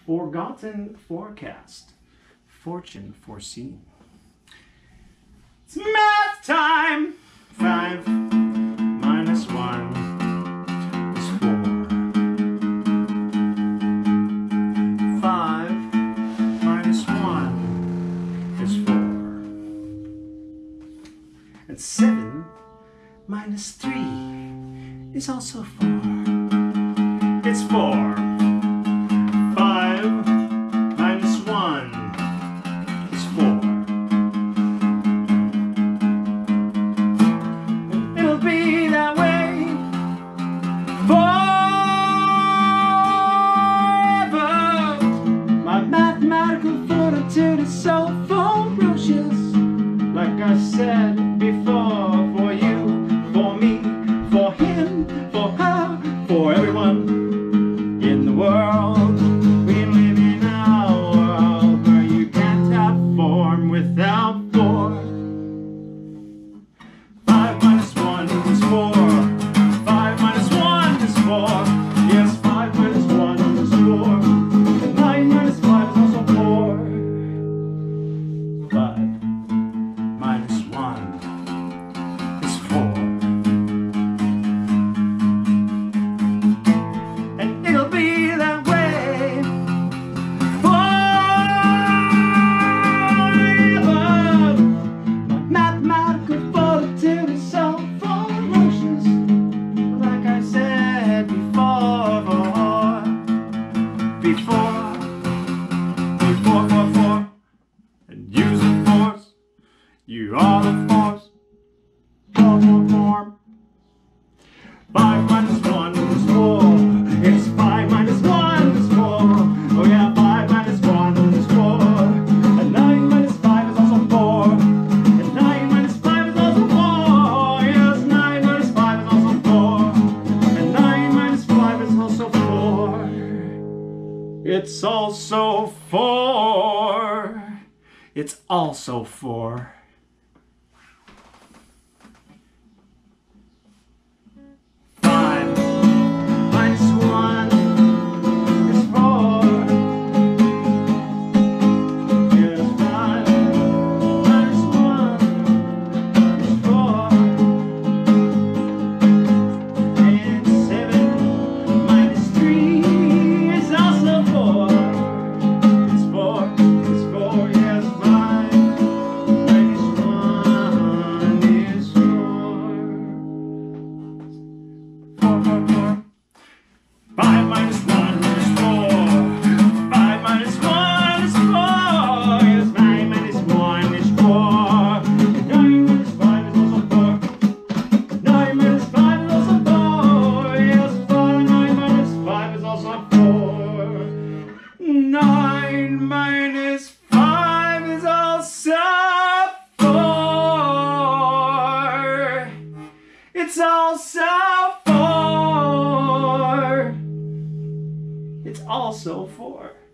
Forgotten forecast. Fortune foreseen. It's math time! 5 minus 1 is 4. 5 minus 1 is 4. And 7 minus 3 is also 4. It's 4. 5 minus 1 is 4. And it'll be that way forever. My mathematical fortitude is so ferocious. Like I said before, for you, for me, for him, for her, for everyone in the world. We live in a world where you can't have form without 4. 5 minus 1 is 4. 5 minus 1 is 4. Yes, 5 minus 1 is 4. 9 minus 5 is also 4. 5 minus 1 is 4. And it'll be that way forever. My mathematical fortitude is so ferocious. Like I said before. And use the force. You are the force. Form. 5 minus 1 is 4. It's 5 minus 1 is 4. Oh yeah, 5 minus 1 is 4. And 9 minus 5 is also 4. And 9 minus 5 is also 4. Yes, 9 minus 5 is also 4. And 9 minus 5 is also 4. It's also 4. It's also 4. 5 minus 1 is 4. Yes, 5 minus 1 is 4. And 7 minus 3 is also 4. It's 4. It's 4. Yes, 5 minus 1 is 4. 5 minus 1 is 4. 5 minus 1 is 4. Yes, 5 minus 1 is 4. 9 minus 5 is also 4. 9 minus 5 is also 4. Yes, 9 minus 5 is also 4. 9 minus 5 is also 4. It's also 4. It's also 4.